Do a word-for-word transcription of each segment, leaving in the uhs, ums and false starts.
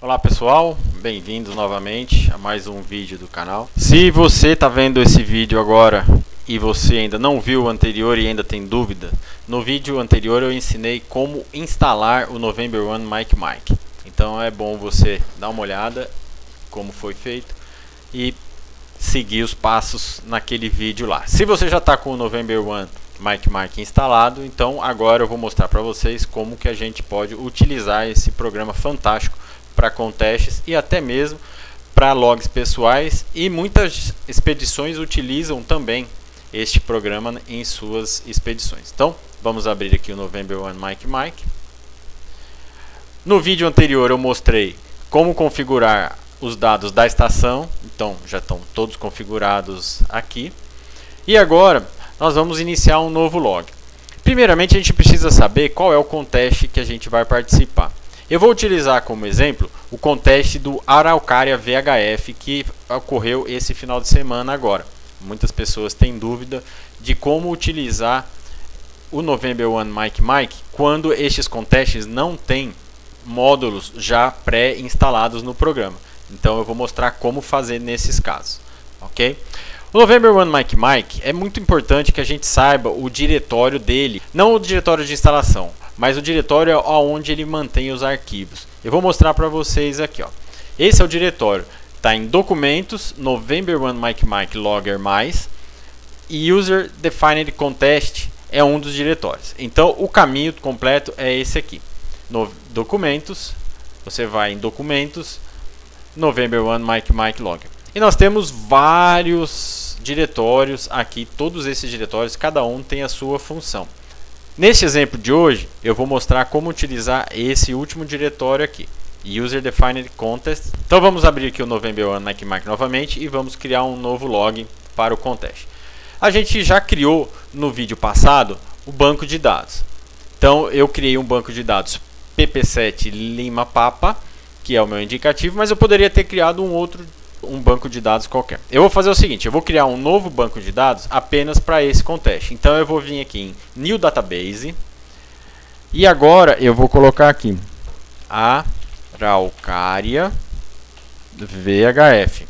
Olá pessoal, bem-vindos novamente a mais um vídeo do canal. Se você está vendo esse vídeo agora e você ainda não viu o anterior e ainda tem dúvida, no vídeo anterior eu ensinei como instalar o November One Mic Mic. Então é bom você dar uma olhada como foi feito e seguir os passos naquele vídeo lá. Se você já está com o November One Mic Mic instalado, então agora eu vou mostrar para vocês como que a gente pode utilizar esse programa fantástico para contests e até mesmo para logs pessoais, e muitas expedições utilizam também este programa em suas expedições. Então vamos abrir aqui o November One Mic Mic. No vídeo anterior eu mostrei como configurar os dados da estação, então já estão todos configurados aqui. E agora nós vamos iniciar um novo log. Primeiramente a gente precisa saber qual é o contest que a gente vai participar. Eu vou utilizar como exemplo o contest do Araucária V H F que ocorreu esse final de semana agora. Muitas pessoas têm dúvida de como utilizar o November One Mic Mic quando estes contests não têm módulos já pré-instalados no programa. Então eu vou mostrar como fazer nesses casos, ok? O November One Mic Mic é muito importante que a gente saiba o diretório dele, não o diretório de instalação, mas o diretório onde ele mantém os arquivos. Eu vou mostrar para vocês aqui, ó. Esse é o diretório, está em documentos, November One Mic Mic Logger mais, e User Defined Contest é um dos diretórios. Então o caminho completo é esse aqui. No documentos, você vai em documentos, November One Mic Mic Logger. E nós temos vários diretórios aqui, todos esses diretórios, cada um tem a sua função. Neste exemplo de hoje, eu vou mostrar como utilizar esse último diretório aqui, User Defined Contest. Então vamos abrir aqui o November One Mic Mic novamente e vamos criar um novo log para o contest. A gente já criou no vídeo passado o banco de dados. Então eu criei um banco de dados P P sete Lima Papa, que é o meu indicativo, mas eu poderia ter criado um outro um banco de dados qualquer. Eu vou fazer o seguinte, eu vou criar um novo banco de dados apenas para esse contest. Então eu vou vir aqui em New Database e agora eu vou colocar aqui Araucária V H F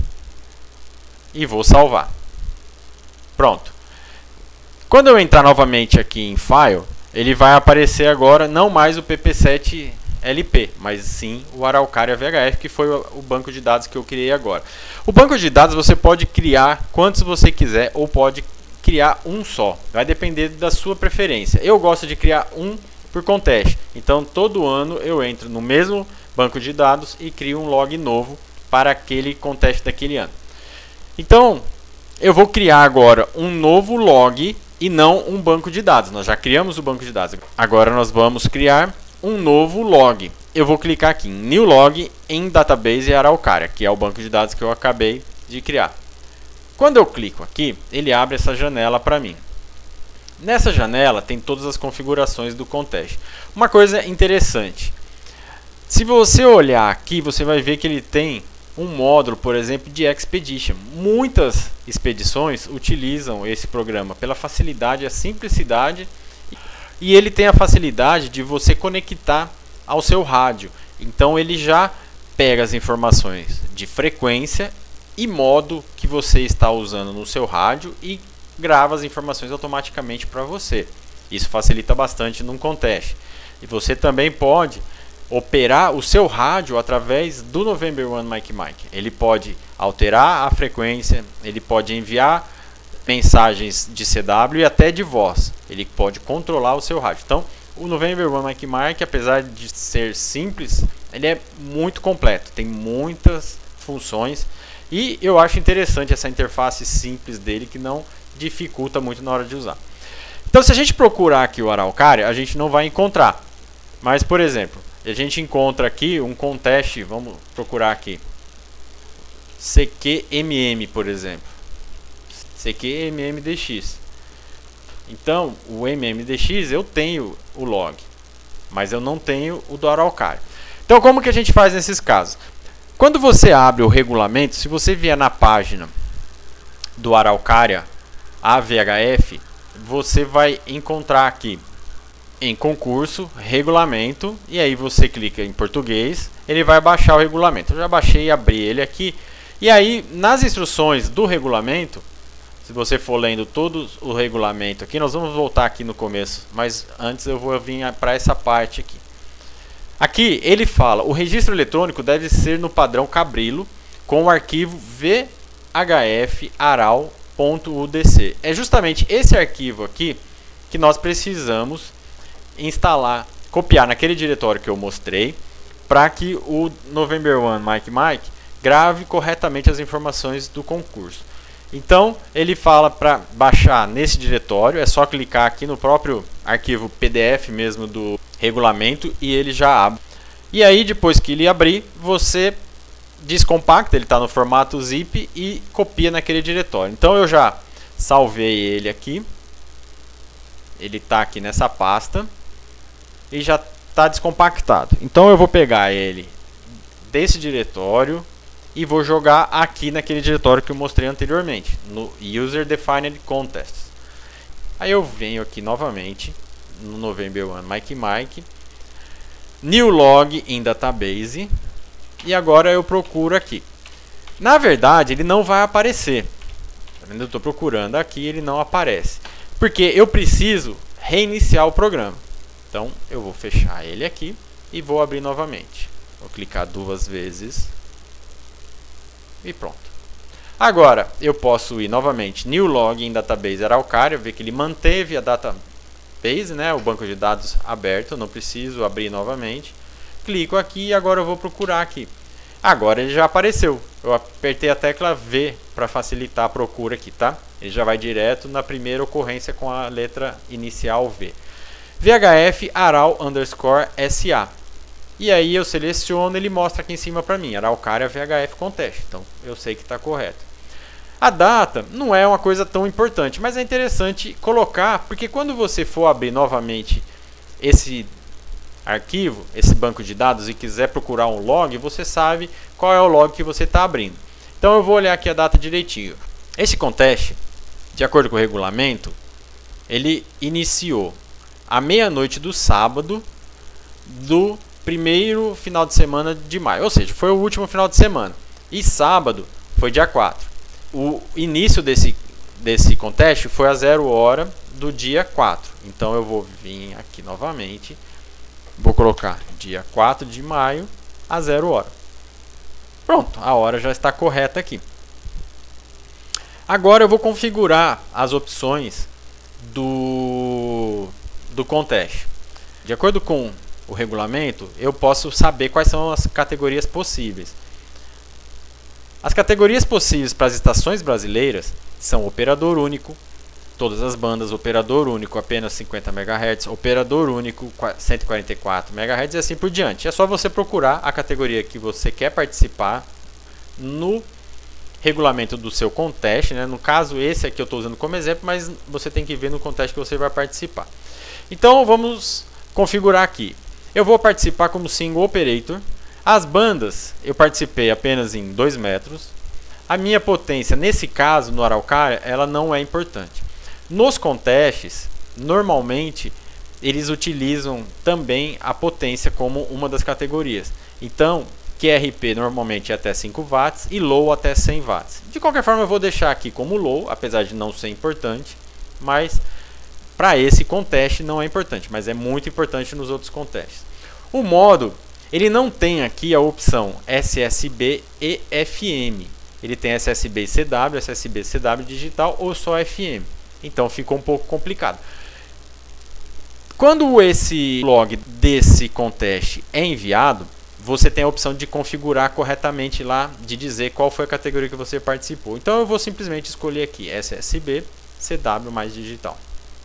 e vou salvar. Pronto. Quando eu entrar novamente aqui em File, ele vai aparecer agora não mais o P P sete L P, mas sim o Araucária V H F, que foi o banco de dados que eu criei agora. O banco de dados você pode criar quantos você quiser ou pode criar um só. Vai depender da sua preferência. Eu gosto de criar um por contest. Então todo ano eu entro no mesmo banco de dados e crio um log novo para aquele contest daquele ano. Então eu vou criar agora um novo log e não um banco de dados. Nós já criamos o banco de dados. Agora nós vamos criar um novo log. Eu vou clicar aqui em New Log em Database Araucária, que é o banco de dados que eu acabei de criar. Quando eu clico aqui, ele abre essa janela para mim. Nessa janela tem todas as configurações do contest. Uma coisa interessante, se você olhar aqui, você vai ver que ele tem um módulo, por exemplo, de Expedition. Muitas expedições utilizam esse programa pela facilidade e a simplicidade. E ele tem a facilidade de você conectar ao seu rádio. Então ele já pega as informações de frequência e modo que você está usando no seu rádio e grava as informações automaticamente para você. Isso facilita bastante num contest. E você também pode operar o seu rádio através do November One Mic Mic. Ele pode alterar a frequência, ele pode enviar mensagens de C W e até de voz. Ele pode controlar o seu rádio. Então o November One Mic Mic, apesar de ser simples, ele é muito completo, tem muitas funções e eu acho interessante essa interface simples dele, que não dificulta muito na hora de usar. Então se a gente procurar aqui o Araucária, a gente não vai encontrar, mas por exemplo, a gente encontra aqui um contest, vamos procurar aqui C Q M M, por exemplo, C Q M M D X. Então o M M D X eu tenho o log, mas eu não tenho o do Araucária. Então como que a gente faz nesses casos? Quando você abre o regulamento, se você vier na página do Araucária A V H F, você vai encontrar aqui em concurso, regulamento, e aí você clica em português, ele vai baixar o regulamento. Eu já baixei e abri ele aqui. E aí, nas instruções do regulamento, se você for lendo todo o regulamento aqui, nós vamos voltar aqui no começo, mas antes eu vou vir para essa parte aqui. Aqui ele fala, o registro eletrônico deve ser no padrão Cabrillo com o arquivo V H F aral ponto U D C. É justamente esse arquivo aqui que nós precisamos instalar, copiar naquele diretório que eu mostrei, para que o November one Mike Mike grave corretamente as informações do concurso. Então, ele fala para baixar nesse diretório, é só clicar aqui no próprio arquivo P D F mesmo do regulamento e ele já abre. E aí, depois que ele abrir, você descompacta, ele está no formato zip e copia naquele diretório. Então, eu já salvei ele aqui, ele está aqui nessa pasta e já está descompactado. Então, eu vou pegar ele desse diretório e vou jogar aqui naquele diretório que eu mostrei anteriormente, no User Defined Contests. Aí eu venho aqui novamente no November one Mike Mike, New Log in Database, e agora eu procuro aqui. Na verdade, ele não vai aparecer. Eu estou procurando aqui, ele não aparece, porque eu preciso reiniciar o programa. Então eu vou fechar ele aqui e vou abrir novamente. Vou clicar duas vezes. E pronto. Agora, eu posso ir novamente, New Log in Database Araucária, ver que ele manteve a database, né, o banco de dados aberto, não preciso abrir novamente. Clico aqui e agora eu vou procurar aqui. Agora ele já apareceu. Eu apertei a tecla V para facilitar a procura aqui, tá? Ele já vai direto na primeira ocorrência com a letra inicial V. V H F aral underscore S A. E aí eu seleciono, ele mostra aqui em cima para mim, Araucária V H F Contest. Então eu sei que está correto. A data não é uma coisa tão importante, mas é interessante colocar, porque quando você for abrir novamente esse arquivo, esse banco de dados e quiser procurar um log, você sabe qual é o log que você está abrindo. Então eu vou olhar aqui a data direitinho. Esse contest, de acordo com o regulamento, ele iniciou à meia-noite do sábado do primeiro final de semana de maio, ou seja, foi o último final de semana. E sábado foi dia quatro. O início desse, desse contest foi a zero hora do dia quatro. Então eu vou vir aqui novamente, vou colocar dia quatro de maio a zero hora. Pronto, a hora já está correta aqui. Agora eu vou configurar as opções do, do contest. De acordo com o regulamento, eu posso saber quais são as categorias possíveis. As categorias possíveis para as estações brasileiras são operador único, todas as bandas, operador único apenas cinquenta megahertz, operador único cento e quarenta e quatro megahertz e assim por diante. É só você procurar a categoria que você quer participar no regulamento do seu contest, né? No caso, esse aqui eu estou usando como exemplo, mas você tem que ver no contest que você vai participar. Então vamos configurar aqui. Eu vou participar como single operator. As bandas eu participei apenas em dois metros. A minha potência, nesse caso, no Araucária, ela não é importante. Nos contests, normalmente, eles utilizam também a potência como uma das categorias. Então, Q R P normalmente é até cinco watts e low até cem watts. De qualquer forma, eu vou deixar aqui como low, apesar de não ser importante, mas para esse contest não é importante, mas é muito importante nos outros contests. O modo, ele não tem aqui a opção S S B e F M. Ele tem S S B C W, S S B C W digital ou só F M. Então ficou um pouco complicado. Quando esse log desse contest é enviado, você tem a opção de configurar corretamente lá, de dizer qual foi a categoria que você participou. Então eu vou simplesmente escolher aqui S S B C W mais digital.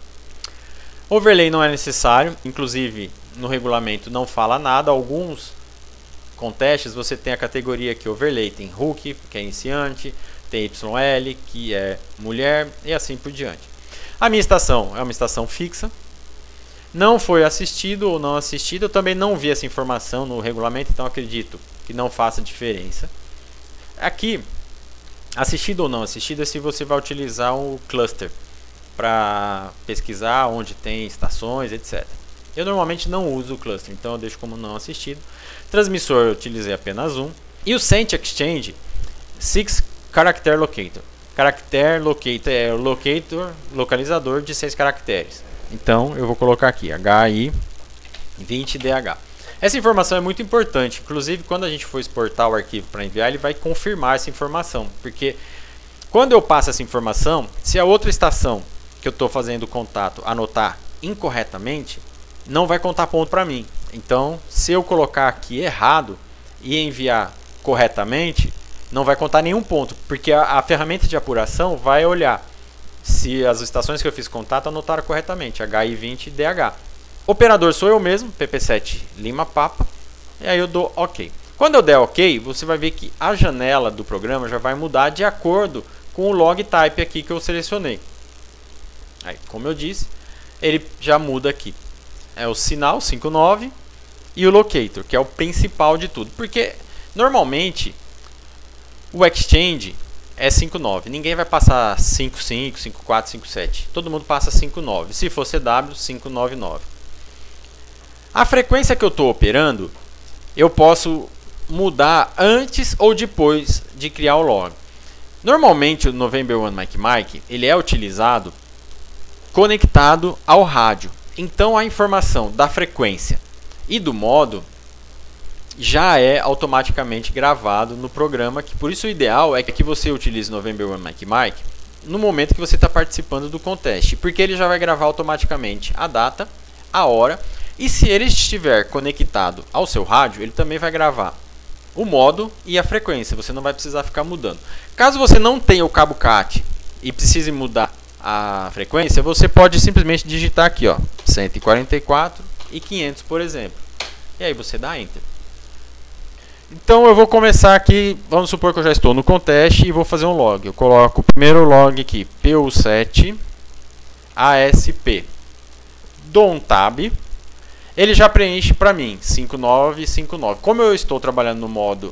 Overlay não é necessário, inclusive no regulamento não fala nada. Alguns contests você tem a categoria aqui overlay, tem Rookie, que é iniciante, tem Y L, que é mulher e assim por diante. A minha estação é uma estação fixa, não foi assistido ou não assistido, eu também não vi essa informação no regulamento, então acredito que não faça diferença. Aqui, assistido ou não assistido é se você vai utilizar o cluster para pesquisar onde tem estações, etcétera. Eu normalmente não uso o cluster, então eu deixo como não assistido. Transmissor eu utilizei apenas um. E o Sent Exchange six Character Locator. Character Locator é o locator, localizador de seis caracteres. Então eu vou colocar aqui H I vinte D H. Essa informação é muito importante. Inclusive, quando a gente for exportar o arquivo para enviar, ele vai confirmar essa informação. Porque quando eu passo essa informação, se a outra estação que eu estou fazendo contato anotar incorretamente, não vai contar ponto para mim. Então, se eu colocar aqui errado e enviar corretamente, não vai contar nenhum ponto, porque a, a ferramenta de apuração vai olhar se as estações que eu fiz contato anotaram corretamente, H I vinte D H. Operador sou eu mesmo, P P sete Lima Papa, e aí eu dou OK. Quando eu der OK, você vai ver que a janela do programa já vai mudar de acordo com o log type aqui que eu selecionei. Aí, como eu disse, ele já muda aqui. É o sinal cinco nove e o locator, que é o principal de tudo, porque normalmente o Exchange é cinco nove. Ninguém vai passar cinco cinco, cinco quatro, cinco sete. Todo mundo passa cinco nove. Se for C W, cinco nove nove. A frequência que eu estou operando, eu posso mudar antes ou depois de criar o log. Normalmente o November one Mike Mike ele é utilizado conectado ao rádio. Então a informação da frequência e do modo já é automaticamente gravado no programa, que por isso o ideal é que você utilize November one Mike Mike no momento que você está participando do contest, porque ele já vai gravar automaticamente a data, a hora, e se ele estiver conectado ao seu rádio, ele também vai gravar o modo e a frequência, você não vai precisar ficar mudando. Caso você não tenha o cabo C A T e precise mudar a frequência, você pode simplesmente digitar aqui, ó, cento e quarenta e quatro e quinhentos, por exemplo, e aí você dá Enter. Então eu vou começar aqui, vamos supor que eu já estou no contest e vou fazer um log. Eu coloco o primeiro log aqui, P U sete A S P. Dou um tab. Ele já preenche para mim cinco nove cinco nove. Como eu estou trabalhando no modo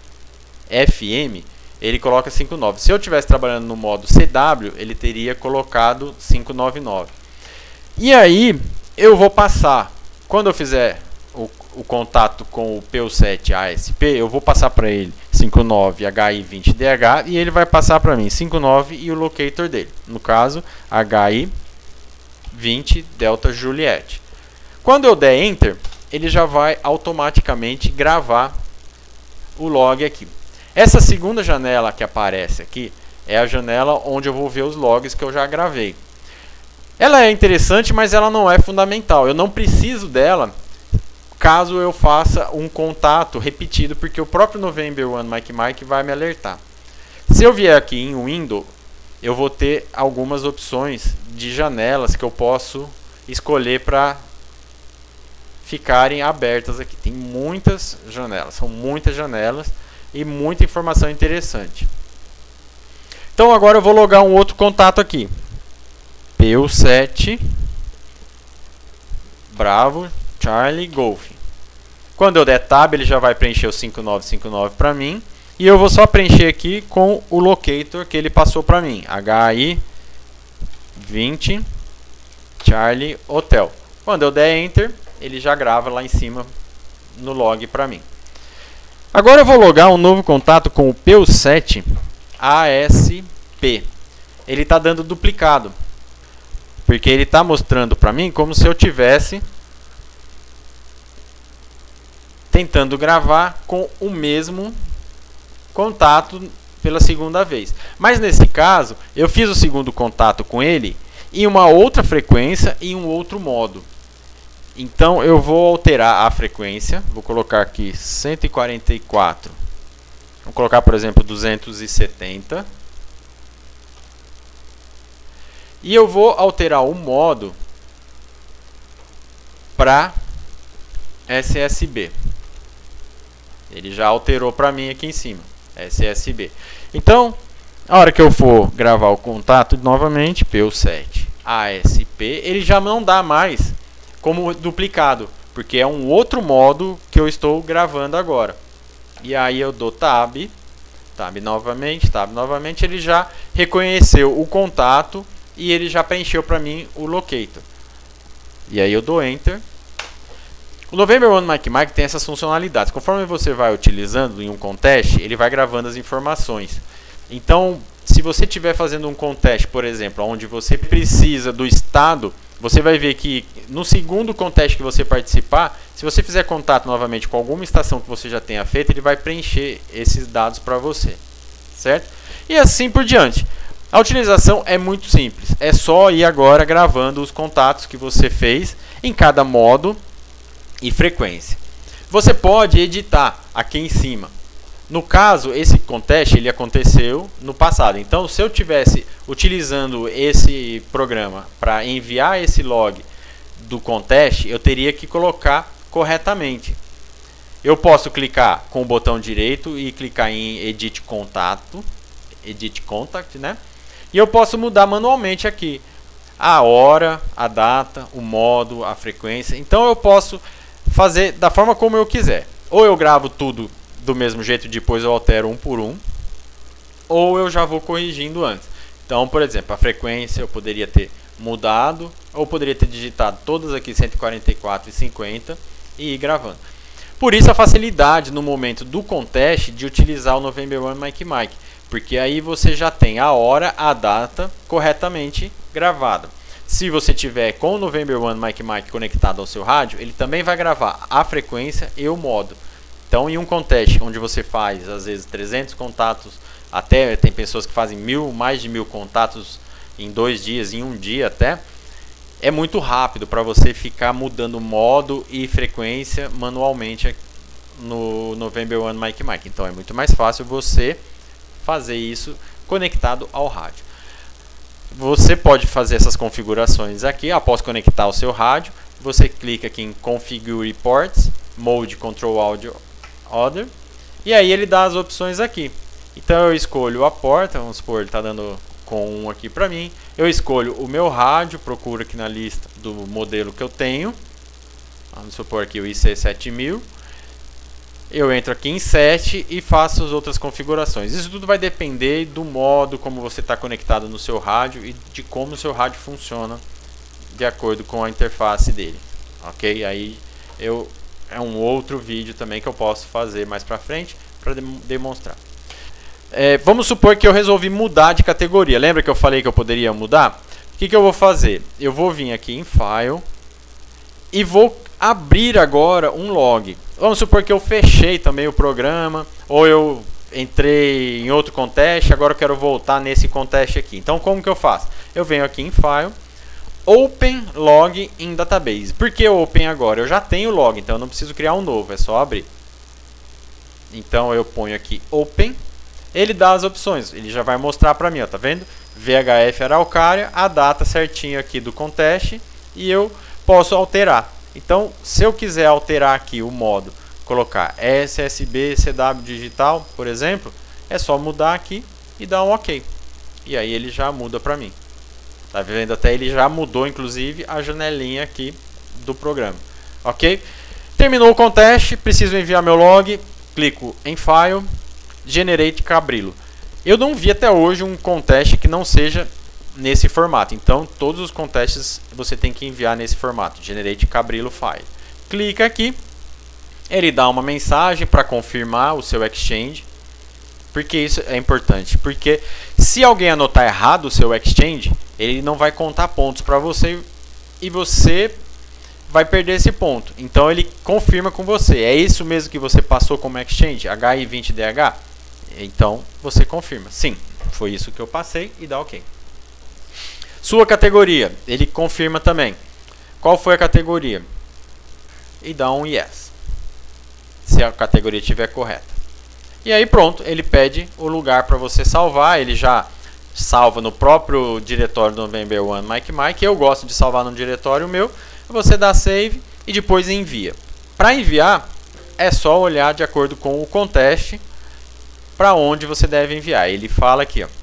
F M, ele coloca cinco nove. Se eu estivesse trabalhando no modo C W, ele teria colocado cinco nove nove. E aí eu vou passar, quando eu fizer o o contato com o P U sete A S P, eu vou passar para ele cinco nove H I vinte D H e ele vai passar para mim cinco nove e o locator dele, no caso H I vinte Delta Juliette. Quando eu der Enter, ele já vai automaticamente gravar o log aqui. Essa segunda janela que aparece aqui é a janela onde eu vou ver os logs que eu já gravei. Ela é interessante, mas ela não é fundamental. Eu não preciso dela caso eu faça um contato repetido, porque o próprio November one Mike Mike vai me alertar. Se eu vier aqui em Windows, eu vou ter algumas opções de janelas que eu posso escolher para ficarem abertas aqui. Tem muitas janelas, são muitas janelas e muita informação interessante. Então agora eu vou logar um outro contato aqui. P U sete Bravo Charlie Golf. Quando eu der Tab, ele já vai preencher o cinco nove cinco nove para mim. E eu vou só preencher aqui com o locator que ele passou para mim. H I vinte Charlie Hotel. Quando eu der Enter, ele já grava lá em cima no log para mim. Agora eu vou logar um novo contato com o P U sete A S P. Ele está dando duplicado, porque ele está mostrando para mim como se eu tivesse tentando gravar com o mesmo contato pela segunda vez. Mas nesse caso, eu fiz o segundo contato com ele em uma outra frequência e em um outro modo. Então eu vou alterar a frequência, vou colocar aqui cento e quarenta e quatro. Vou colocar, por exemplo, duzentos e setenta. E eu vou alterar o modo para S S B. Ele já alterou para mim aqui em cima, S S B. Então, a hora que eu for gravar o contato novamente, P U sete A S P, ele já não dá mais como duplicado, porque é um outro modo que eu estou gravando agora. E aí eu dou Tab, Tab novamente, Tab novamente, ele já reconheceu o contato e ele já preencheu para mim o locator. E aí eu dou Enter O November One Mike Mike tem essas funcionalidades. Conforme você vai utilizando em um contest, ele vai gravando as informações. Então, se você estiver fazendo um contest, por exemplo, onde você precisa do estado, você vai ver que no segundo contest que você participar, se você fizer contato novamente com alguma estação que você já tenha feito, ele vai preencher esses dados para você, certo? E assim por diante. A utilização é muito simples. É só ir agora gravando os contatos que você fez em cada modo e frequência. Você pode editar aqui em cima. No caso, esse contest ele aconteceu no passado. Então, se eu tivesse utilizando esse programa para enviar esse log do contest, eu teria que colocar corretamente. Eu posso clicar com o botão direito e clicar em Edit Contato, Edit Contact, né? E eu posso mudar manualmente aqui a hora, a data, o modo, a frequência. Então, eu posso fazer da forma como eu quiser. Ou eu gravo tudo do mesmo jeito, depois eu altero um por um, ou eu já vou corrigindo antes. Então, por exemplo, a frequência eu poderia ter mudado, ou poderia ter digitado todas aqui cento e quarenta e quatro e cinquenta e ir gravando. Por isso a facilidade no momento do contest de utilizar o November One Mike Mike, porque aí você já tem a hora, a data corretamente gravada. Se você tiver com o November One Mike Mike conectado ao seu rádio, ele também vai gravar a frequência e o modo. Então, em um contest onde você faz, às vezes, trezentos contatos, até tem pessoas que fazem mil, mais de mil contatos em dois dias, em um dia até, é muito rápido para você ficar mudando modo e frequência manualmente no November One Mike Mike. Então, é muito mais fácil você fazer isso conectado ao rádio. Você pode fazer essas configurações aqui, após conectar o seu rádio, você clica aqui em Configure Ports, Mode Control Audio Order, e aí ele dá as opções aqui. Então eu escolho a porta, vamos supor, ele está dando com um aqui para mim. Eu escolho o meu rádio, procuro aqui na lista do modelo que eu tenho. Vamos supor aqui o I C sete mil. Eu entro aqui em sete e faço as outras configurações. Isso tudo vai depender do modo como você está conectado no seu rádio e de como o seu rádio funciona de acordo com a interface dele. Ok? Aí eu... é um outro vídeo também que eu posso fazer mais pra frente para demonstrar. É, vamos supor que eu resolvi mudar de categoria. Lembra que eu falei que eu poderia mudar? O que, que eu vou fazer? Eu vou vir aqui em File e vou abrir agora um log. Vamos supor que eu fechei também o programa, ou eu entrei em outro contest, agora eu quero voltar nesse contest aqui. Então, como que eu faço? Eu venho aqui em File, Open Log in Database. Por que Open agora? Eu já tenho o log, então eu não preciso criar um novo, é só abrir. Então eu ponho aqui Open, ele dá as opções, ele já vai mostrar para mim, ó, tá vendo? V H F Araucária, a data certinha aqui do contest, e eu posso alterar. Então, se eu quiser alterar aqui o modo, colocar S S B C W digital, por exemplo, é só mudar aqui e dar um OK. E aí ele já muda para mim. Tá vendo? Até ele já mudou, inclusive, a janelinha aqui do programa. Ok? Terminou o contest, preciso enviar meu log, clico em File, Generate Cabrillo. Eu não vi até hoje um contest que não seja nesse formato. Então, todos os contests você tem que enviar nesse formato, Generate Cabrillo File. Clica aqui, ele dá uma mensagem para confirmar o seu Exchange. Por que isso é importante? Porque se alguém anotar errado o seu Exchange, ele não vai contar pontos para você e você vai perder esse ponto. Então ele confirma com você. É isso mesmo que você passou como Exchange? H I vinte D H? Então você confirma. Sim, foi isso que eu passei e dá OK. Sua categoria, ele confirma também. Qual foi a categoria? E dá um Yes. Se a categoria estiver correta. E aí pronto, ele pede o lugar para você salvar. Ele já salva no próprio diretório do November One Mike Mike. Eu gosto de salvar no diretório meu. Você dá save e depois envia. Para enviar, é só olhar de acordo com o contest para onde você deve enviar. Ele fala aqui, ó.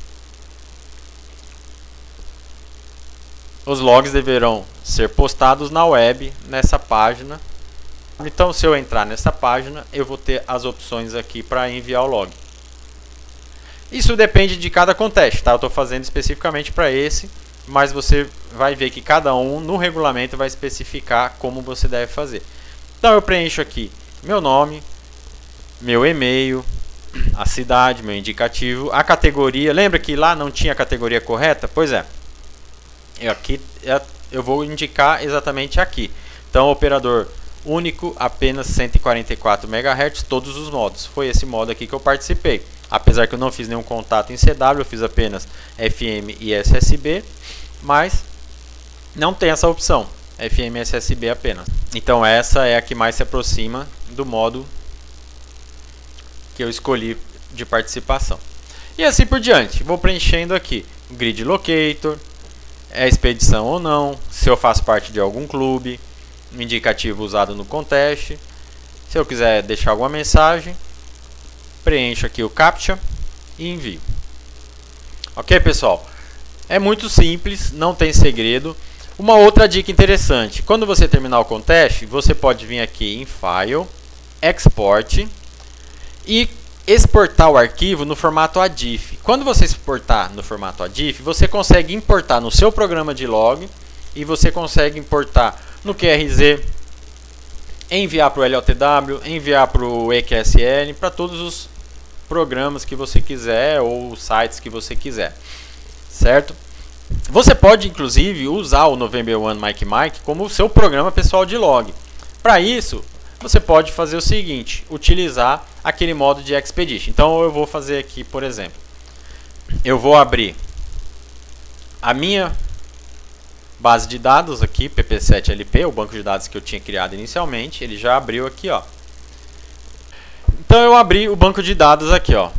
Os logs deverão ser postados na web, nessa página. Então, se eu entrar nessa página, eu vou ter as opções aqui para enviar o log. Isso depende de cada contest, tá? Eu estou fazendo especificamente para esse, mas você vai ver que cada um no regulamento vai especificar como você deve fazer. Então eu preencho aqui meu nome, meu e-mail, a cidade, meu indicativo, a categoria. Lembra que lá não tinha a categoria correta? Pois é. Eu, aqui, eu vou indicar exatamente aqui. Então, operador único, apenas cento e quarenta e quatro megahertz, todos os modos. Foi esse modo aqui que eu participei. Apesar que eu não fiz nenhum contato em C W, eu fiz apenas F M e S S B, mas não tem essa opção, F M e S S B apenas. Então essa é a que mais se aproxima do modo que eu escolhi de participação. E assim por diante, vou preenchendo aqui o grid locator, é expedição ou não, se eu faço parte de algum clube, um indicativo usado no contest. Se eu quiser deixar alguma mensagem, preencho aqui o CAPTCHA e envio. Ok, pessoal? É muito simples, não tem segredo. Uma outra dica interessante, quando você terminar o contest, você pode vir aqui em File, Export e exportar o arquivo no formato A D I F. Quando você exportar no formato A D I F, você consegue importar no seu programa de log e você consegue importar no Q R Z, enviar para o L O T W, enviar para o E Q S L, para todos os programas que você quiser ou sites que você quiser, certo? Você pode inclusive usar o November One Mike Mike como o seu programa pessoal de log. Para isso, você pode fazer o seguinte, utilizar aquele modo de Expedition. Então eu vou fazer aqui, por exemplo, eu vou abrir a minha base de dados aqui, P P sete L P, o banco de dados que eu tinha criado inicialmente, ele já abriu aqui, ó. Então eu abri o banco de dados aqui, ó,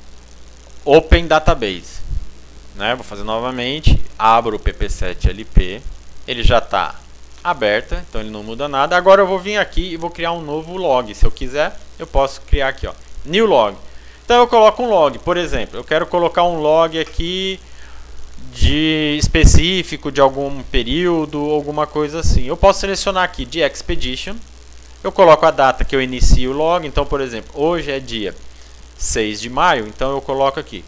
Open Database, né? Vou fazer novamente, abro o P P sete L P, ele já está aberto, então ele não muda nada. Agora eu vou vir aqui e vou criar um novo log. Se eu quiser, eu posso criar aqui, ó, New Log. Então eu coloco um log, por exemplo, eu quero colocar um log aqui de específico de algum período, alguma coisa assim. Eu posso selecionar aqui de Expedition. Eu coloco a data que eu inicio o log. Então, por exemplo, hoje é dia seis de maio. Então eu coloco aqui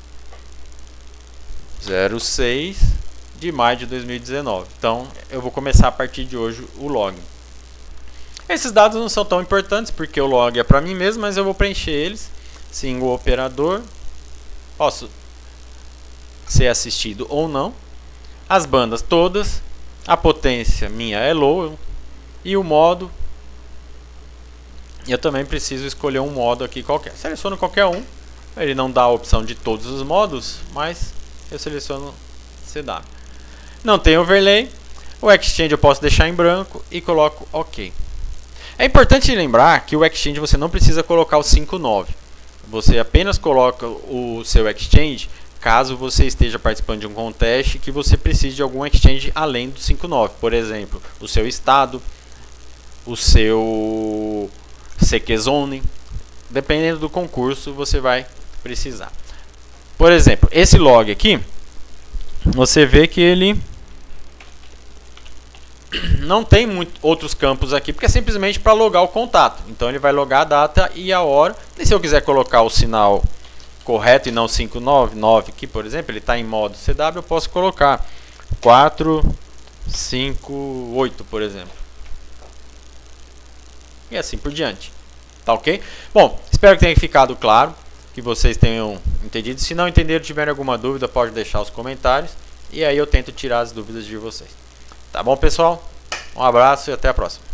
zero seis de maio de dois mil e dezenove. Então eu vou começar a partir de hoje o log. Esses dados não são tão importantes porque o log é para mim mesmo, mas eu vou preencher eles. Sim, o operador. Posso ser assistido ou não, as bandas todas, a potência minha é low e o modo, eu também preciso escolher um modo aqui qualquer. Seleciono qualquer um, ele não dá a opção de todos os modos, mas eu seleciono C W. Não tem overlay, o Exchange eu posso deixar em branco e coloco OK. É importante lembrar que o Exchange você não precisa colocar o cinco nove, você apenas coloca o seu Exchange caso você esteja participando de um contest que você precise de algum exchange além do cinco nove. Por exemplo, o seu estado, o seu C Q Zone. Dependendo do concurso, você vai precisar. Por exemplo, esse log aqui, você vê que ele não tem muito outros campos aqui, porque é simplesmente para logar o contato. Então ele vai logar a data e a hora. E se eu quiser colocar o sinal correto e não cinco nove nove aqui, por exemplo, ele está em modo C W, eu posso colocar quatro cinco oito, por exemplo. E assim por diante. Tá ok? Bom, espero que tenha ficado claro, que vocês tenham entendido. Se não entenderam, tiverem alguma dúvida, pode deixar os comentários e aí eu tento tirar as dúvidas de vocês. Tá bom, pessoal? Um abraço e até a próxima.